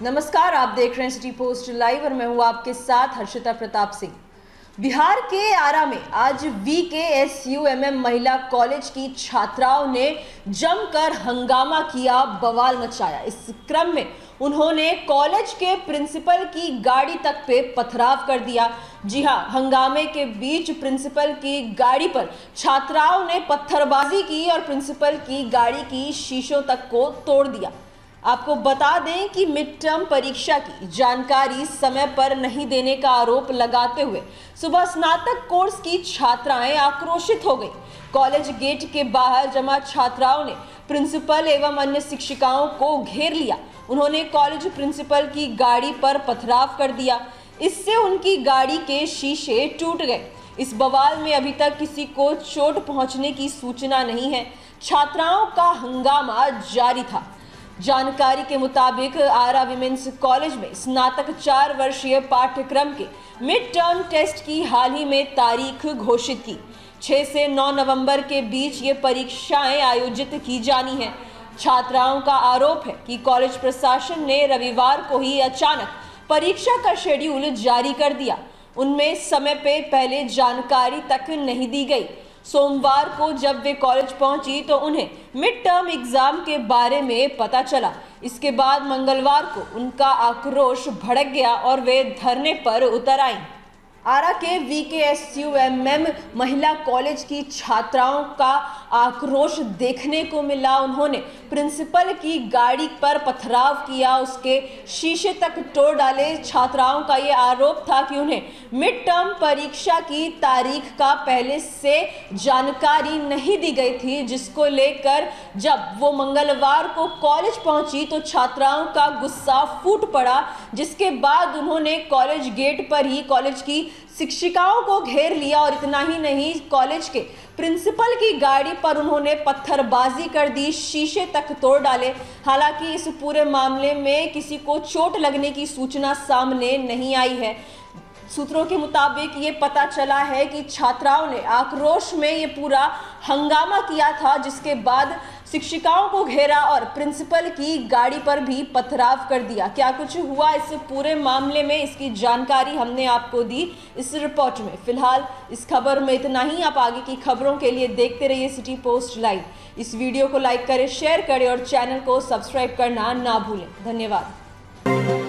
नमस्कार, आप देख रहे हैं सिटी पोस्ट लाइव और मैं हूं आपके साथ हर्षिता प्रताप सिंह। बिहार के आरा में आज VKSUMM महिला कॉलेज की छात्राओं ने जमकर हंगामा किया, बवाल मचाया। इस क्रम में उन्होंने कॉलेज के प्रिंसिपल की गाड़ी तक पे पथराव कर दिया। जी हां, हंगामे के बीच प्रिंसिपल की गाड़ी पर छात्राओं ने पत्थरबाजी की और प्रिंसिपल की गाड़ी की शीशों तक को तोड़ दिया। आपको बता दें कि मिड टर्म परीक्षा की जानकारी समय पर नहीं देने का आरोप लगाते हुए सुबह स्नातक कोर्स की छात्राएं आक्रोशित हो गई। कॉलेज गेट के बाहर जमा छात्राओं ने प्रिंसिपल एवं अन्य शिक्षिकाओं को घेर लिया। उन्होंने कॉलेज प्रिंसिपल की गाड़ी पर पथराव कर दिया। इससे उनकी गाड़ी के शीशे टूट गए। इस बवाल में अभी तक किसी को चोट पहुंचने की सूचना नहीं है। छात्राओं का हंगामा जारी था। जानकारी के मुताबिक आरा विमेंस कॉलेज में स्नातक 4 वर्षीय पाठ्यक्रम के मिड टर्म टेस्ट की हाल ही में तारीख घोषित की। 6 से 9 नवंबर के बीच ये परीक्षाएं आयोजित की जानी है। छात्राओं का आरोप है कि कॉलेज प्रशासन ने रविवार को ही अचानक परीक्षा का शेड्यूल जारी कर दिया। उनमें समय पे पहले जानकारी तक नहीं दी गई। सोमवार को जब वे कॉलेज पहुंची तो उन्हें मिड टर्म एग्जाम के बारे में पता चला। इसके बाद मंगलवार को उनका आक्रोश भड़क गया और वे धरने पर उतर आईं। आरा के VKSUMM महिला कॉलेज की छात्राओं का आक्रोश देखने को मिला। उन्होंने प्रिंसिपल की गाड़ी पर पथराव किया, उसके शीशे तक तोड़ डाले। छात्राओं का ये आरोप था कि उन्हें मिड टर्म परीक्षा की तारीख का पहले से जानकारी नहीं दी गई थी, जिसको लेकर जब वो मंगलवार को कॉलेज पहुंची तो छात्राओं का गुस्सा फूट पड़ा। जिसके बाद उन्होंने कॉलेज गेट पर ही कॉलेज की शिक्षिकाओं को घेर लिया और इतना ही नहीं, कॉलेज के प्रिंसिपल की गाड़ी पर उन्होंने पत्थरबाजी कर दी, शीशे तक तोड़ डाले। हालांकि इस पूरे मामले में किसी को चोट लगने की सूचना सामने नहीं आई है। सूत्रों के मुताबिक ये पता चला है कि छात्राओं ने आक्रोश में ये पूरा हंगामा किया था, जिसके बाद शिक्षिकाओं को घेरा और प्रिंसिपल की गाड़ी पर भी पथराव कर दिया। क्या कुछ हुआ इस पूरे मामले में, इसकी जानकारी हमने आपको दी इस रिपोर्ट में। फिलहाल इस खबर में इतना ही। आप आगे की खबरों के लिए देखते रहिए सिटी पोस्ट लाइव। इस वीडियो को लाइक करें, शेयर करें और चैनल को सब्सक्राइब करना ना भूलें। धन्यवाद।